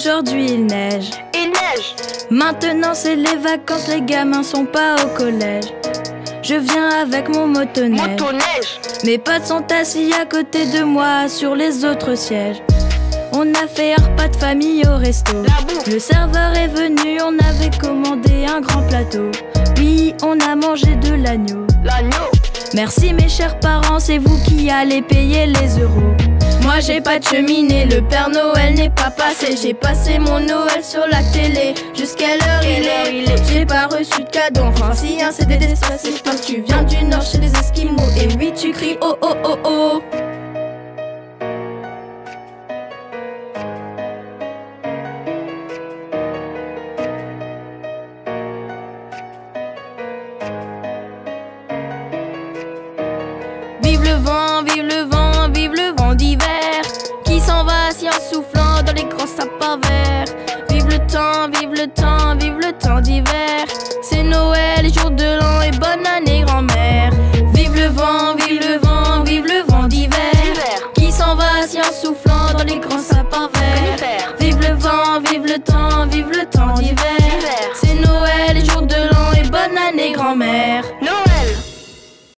Aujourd'hui il neige. Il neige. Maintenant c'est les vacances, les gamins sont pas au collège. Je viens avec mon motoneige. Motoneige. Mes potes sont assis à côté de moi sur les autres sièges. On a fait un repas de famille au resto. Le serveur est venu, on avait commandé un grand plateau. Oui, on a mangé de l'agneau. L'agneau. Merci mes chers parents, c'est vous qui allez payer les euros. Moi j'ai pas de cheminée, le Père Noël n'est pas passé. J'ai passé mon Noël sur la télé. Jusqu'à l'heure il est. J'ai pas reçu de cadeau, enfin si un CD Despacito. Tu viens du nord chez les Esquimaux. Et oui tu cries oh oh oh oh. Vive le vent, vive le vent, vive le vent d'hiver qui s'en va si en soufflant dans les grands sapins verts. Vive le temps, vive le temps, vive le temps d'hiver. C'est Noël, jour de l'an et bonne année grand-mère. Vive le vent, vive le vent, vive le vent d'hiver qui s'en va si en soufflant dans les grands sapins verts. Vive le vent, vive le temps d'hiver. C'est Noël, jour de l'an et bonne année grand-mère.